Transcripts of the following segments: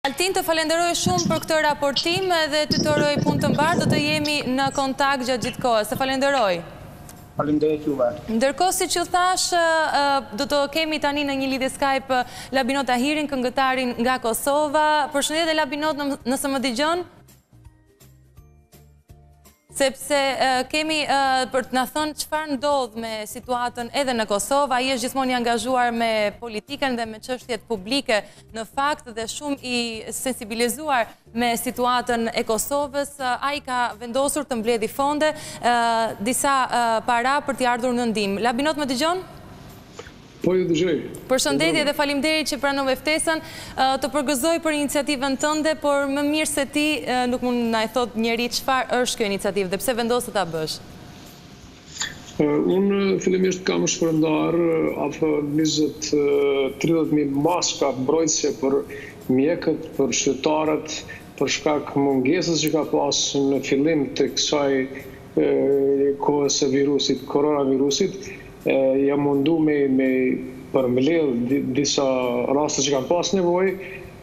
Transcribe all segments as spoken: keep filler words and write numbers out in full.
Altin, të falenderoj shumë për këtë raportim dhe të të uroj punë të mbarë, do të jemi në kontakt gjatë gjithë kohës. Të falenderoj. Falenderoj juve. Ndërkohë, si që thash, do të kemi tani në një lidhje Skype Labinot Tahirin, këngëtarin nga Kosova. Përshëndetje Labinot, nëse më dëgjon? Sepse kemi për të na thënë çfarë ndodh me situatën edhe në Kosovë. Ai është gjithmonë i angazhuar me politikën dhe me çështjet publike në fakt dhe shumë i sensibilizuar me situatën e Kosovës. Ai ka vendosur të mbledhë fonde, disa para për t'i ardhur në ndihmë. Labinot, më dëgjon? Po ju dëgjoj. Përshëndetje dhe faleminderit që pranove ftesën. Të përgëzoj për iniciativën tënde, por më mirë se ti nuk mund na e thot njëri çfarë është kjo iniciativë dhe pse vendos të ta bësh. Unë fillimisht kam shpërndar afër njëzet tridhjetë mijë maska mbrojtëse për mjekët, për qytetarët, për shkak mungesës që ka pas në fillim të kësaj kohës së virusit, koronavirusit. Jam mundu me, me përmbledh disa raste që kanë pas nevojë,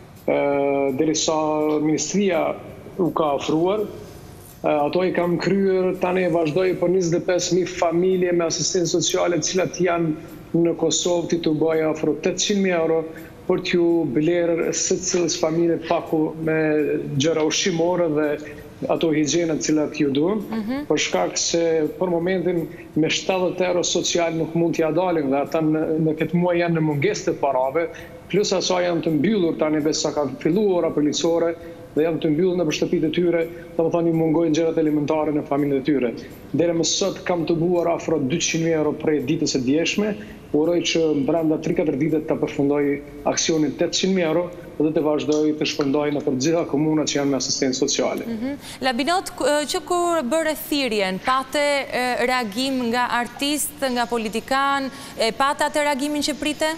derisa ministria u ka ofruar. Ato i kam kryer, tani vazhdoj për njëzet e pesë mijë familje me asistencë sociale, të cilat janë në Kosovë, ti të bëj afro tetëqind mijë euro për t'ju blerë secilës familje paku me gjëra ushqimore dhe ato higjienët cilat ju duhen, për shkak se për momentin me shtatëdhjetë euro social nuk mund t'ja dalin dhe ata në, në këtë muaj janë në mungesë të parave, plus asaj janë të mbyllur tani veç sa ka filluar ora policore dhe janë të mbyllur në shtëpitë e tyre, domethënë i mungojnë gjërat elementare në familjet e tyre. Deri më sot kam të buar afro dyqind mijë euro prej ditës së djeshme, uroj që brenda tre katër ditë ta përfundoj aksionin tetëqind mijë euro dhe të vazhdoj të shpërndoj në për gjitha komunat që janë me asistencë sociale. Labinot, që kur bërë thirrjen, pate reagim nga artist, nga politikan, pate atë reagimin që prite?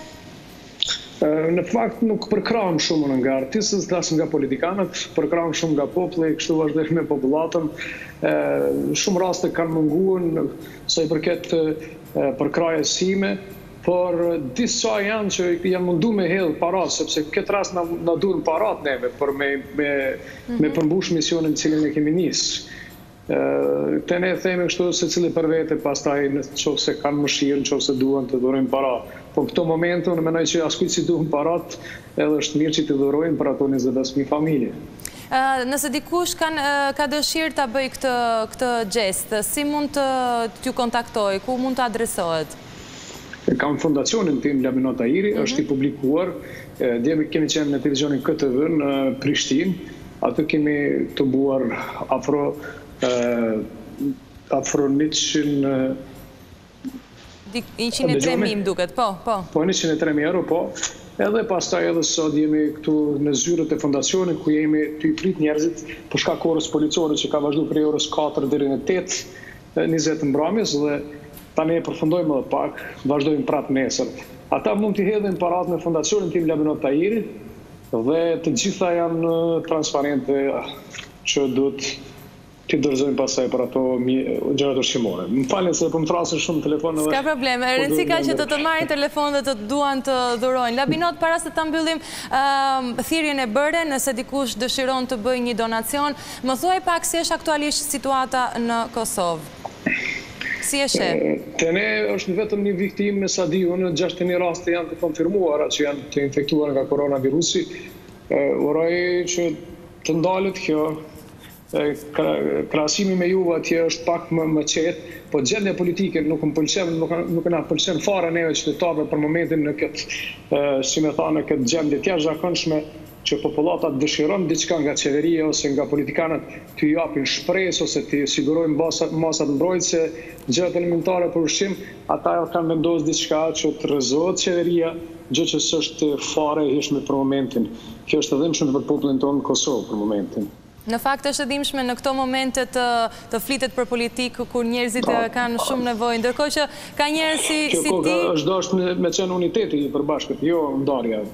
Në fakt nuk përkrahëm shumë nga artistët, as nga politikanët, përkrahëm shumë nga populli, kështu vazhdojmë me popullatën. Shumë raste kanë munguar sa i përket përkrahjes sime, por disa janë që janë mundu me hedhë parat, sepse këtë rast na, na duhen parat neve për me, me, me përmbush misionin cilin e kemi nisë. Të ne themi kështu se cili për vete, pastaj në qofë se kanë mëshirë, në qofë se duhen të dhurojnë parat. Po në këto momente, unë menoj që askujt si duhen parat, edhe është mirë që të dhurojnë për ato njëzet e pesë mijë familje. Nëse dikush kanë, ka dëshirë të bëj këtë, këtë gestë, si mund të t'ju kontaktoj, ku mund të adresohet? Kam fondacionin tim Labinot Tahiri, është i publikuar, dje kemi qenë në televizionin K T V në Prishtinë, aty kemi të buar afro afro njëqind njëqind e tre mijë më duket, po, po. Po, njëqind e tre mijë euro, po. Edhe pastaj edhe sot jemi këtu në zyrët e fondacionit, ku jemi të i prit njerëzit për shkak orës policore që ka vazhdu prej orës katër deri në tetë njëzet mbrëmjes dhe tani e përfundojmë edhe pak, vazhdojmë prapë nesër. Ata mund t'i hedhin parat në fondacionin tim Labinot Tahiri dhe të gjitha janë transparente që duhet t'i dorëzojmë pasaj për ato gjërat ushqimore. Më falni se po më thrasin shumë telefon. S'ka probleme, rëndësi ka që të të marrin telefon dhe të duan të dhurojnë. Labinot, para se ta mbyllim thirrjen e bëre, nëse dikush dëshiron të bëjë një donacion, më thuaj pak si është aktualisht situata në Kosovë. Si e sheh? Te ne është vetëm një viktim me sa di unë, gjashtëdhjetë e një raste janë të konfirmuara që janë të infektuar nga koronavirusi. Uroj që të ndalet kjo. Krahasimi me juve atje është pak më, më qetë, po gjendja politike nuk më pëlqen, nuk, nuk na pëlqen fare neve qytetarëve për momentin në këtë, si me tha, në këtë gjendje të jashtëzakonshme që popullata dëshiron diçka nga qeveria ose nga politikanët të japin shpresë ose të sigurojnë masat mbrojtëse, gjërat elementare për ushqim, ata kanë vendosur diçka që të rrezohet qeveria, gjë që s'është fare e hishme për momentin. Kjo është edhe shumë për popullin tonë në Kosovë për momentin. Në fakt është edhimshme në këto momente të, të flitet për politikë, kur njerëzit pa, kanë pa. shumë nevojë, ndërkohë që ka njerëz si, si ti... Kjo është dashur me qenë uniteti i përbashkët, jo ndarja.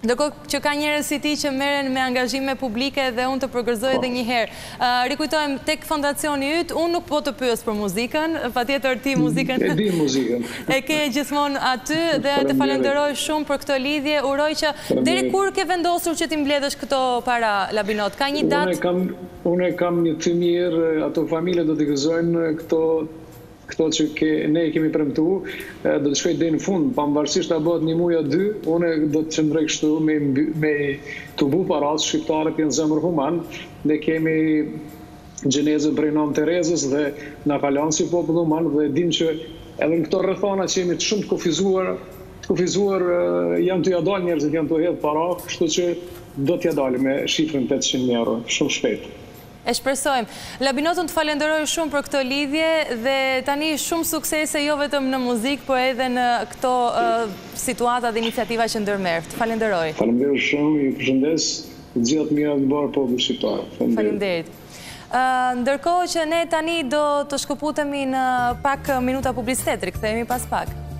Ndërkohë që ka njerëz si ti që merren me angazhime publike dhe unë të përgëzoj edhe një herë. Uh, Rikujtojmë, tek fondacioni yt, unë nuk po të pyes për muzikën, patjetër ti muzikën. E di muzikën. E ke gjithmonë aty dhe të falenderoj shumë për këtë lidhje. Uroj që deri kur ke vendosur që ti mbledhësh këto para Labinot? Ka një datë? Unë kam, unë kam një të mirë, ato familje do të gëzojnë këto këto që ke, ne kemi premtu, do të shkoj deri në fund, pavarësisht a bëhet një muaj o dy, unë do të qëndroj kështu me, me të bu parat, shqiptarët janë zemër human, ne kemi gjenezën prej Nam Terezës dhe na kalon si popull human dhe dim që edhe në këto rrethana që jemi të shumë të kufizuar, të kufizuar janë të ja dalë njerëzit, janë të hedhë para, kështu që do t'ja dalë me shifrën tetëqind mijë euro, shumë shpejt. E shpresojmë. Labinotun të falenderoj shumë për këtë lidhje dhe tani shumë suksese jo vetëm në muzikë, por edhe në këto uh, situata dhe iniciativa që ndërmerr. Të falenderoj. Falenderoj shumë, ju përshëndes, të gjithë mira të bërë popull shqiptar. Faleminderit. Uh, ndërkohë që ne tani do të shkëputemi në pak minuta publicitet, rikthehemi pas pak.